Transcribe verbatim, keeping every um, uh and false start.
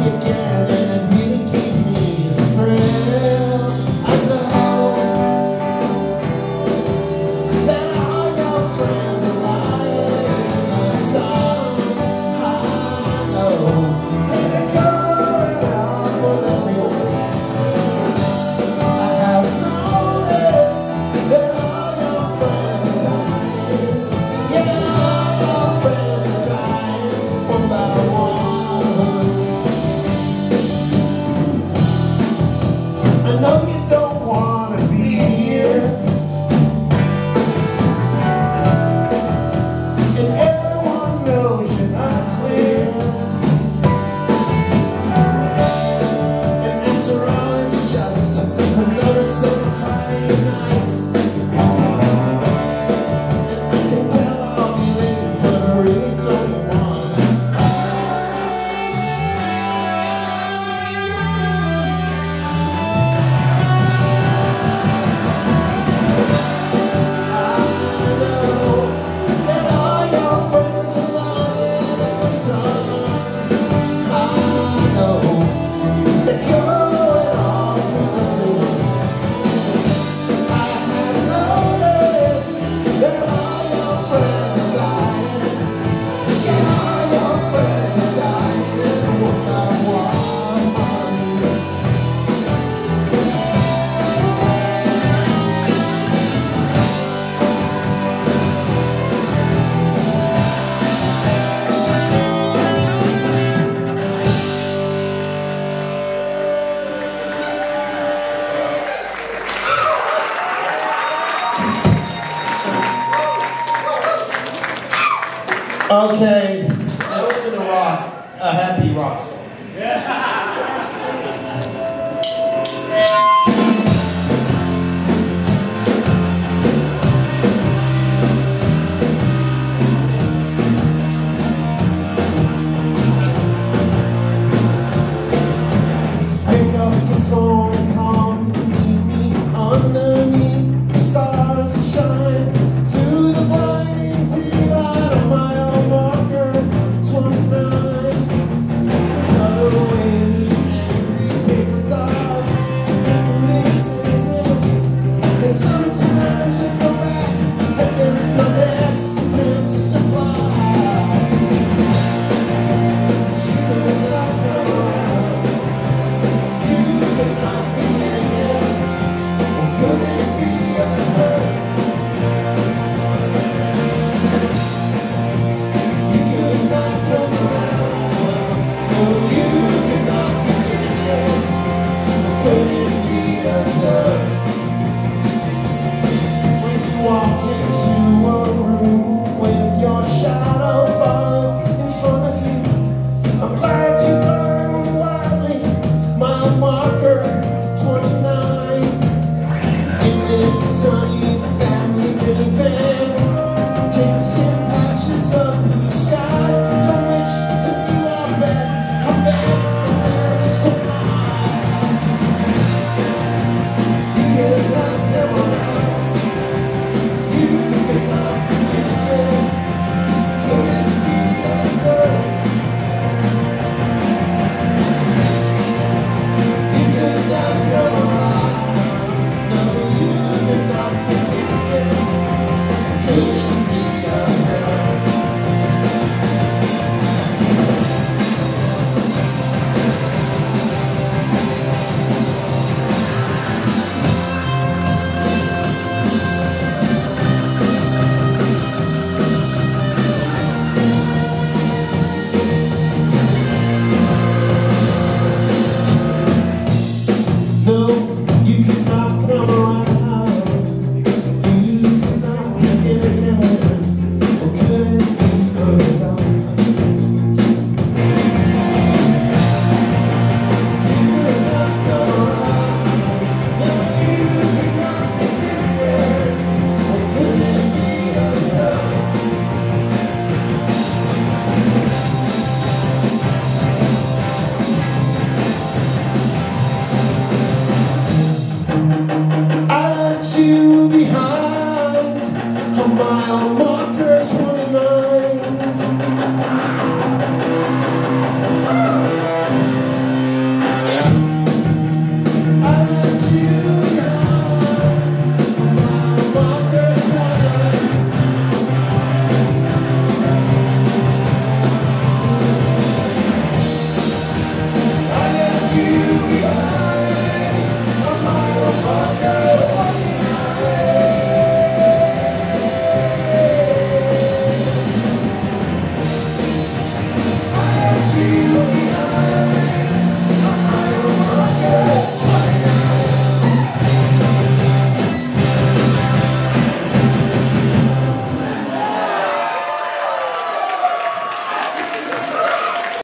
again, and it really gave me a thrill. I know that all your friends are lying in the sun. I know, and they're going off with everyone. I have noticed that all your friends are dying. Yeah, all your friends are dying one by one. I know you don't want to be here, and everyone knows you're not clear. And after all, it's just another summer Friday night. And I can tell I'll be late, but I really don't want to. I know that all your friends are lying in the sun. I know they're going off with everyone. I have noticed that all your friends are dying. Yeah, all your friends are dying one by one. Okay, that was gonna rock, a happy rock song.